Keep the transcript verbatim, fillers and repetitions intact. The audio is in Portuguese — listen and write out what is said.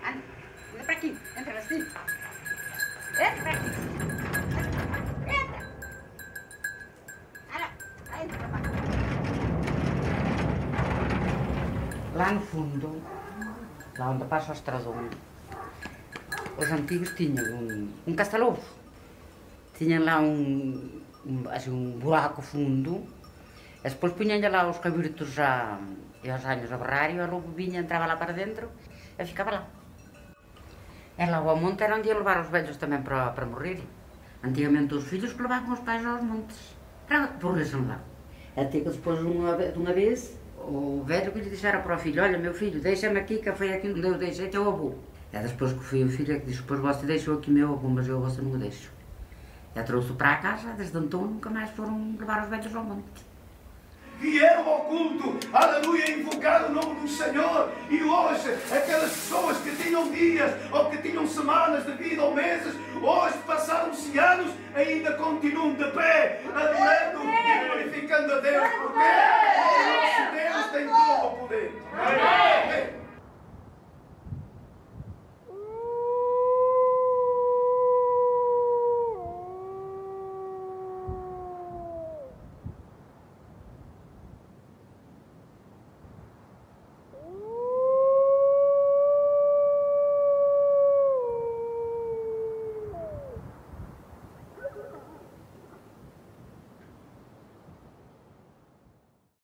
Anda, anda para aqui, entra assim. Entra para aqui. Entra. Anda, entra para aqui. Lá no fundo, lá onde passa o estradão, os antigos tinham um, um castelovo. Tinham lá um, um, assim, um buraco fundo, e depois punham lá os cabritos já, e os anos a berrar, e o lobo vinha, entrava lá para dentro e ficava lá. E lá ao monte era onde iam levar os velhos também para, para morrer. Antigamente os filhos que levavam os pais aos montes, para morrer lá. Até que depois, uma, de uma vez, o velho que lhe dissera para o filho: olha, meu filho, deixa-me aqui, que foi aqui onde eu deixei teu avô. É depois que foi o filho que disse: depois você deixou aqui meu avô, mas eu você não o deixo. E trouxe-o para a casa, desde então nunca mais foram levar os velhos ao monte. Vieram ao culto, aleluia, invocar o nome do Senhor, e hoje aquelas pessoas que tinham dias ou que tinham semanas de vida ou meses, hoje passaram-se anos, ainda continuam de pé, adorando e glorificando a Deus. Porquê?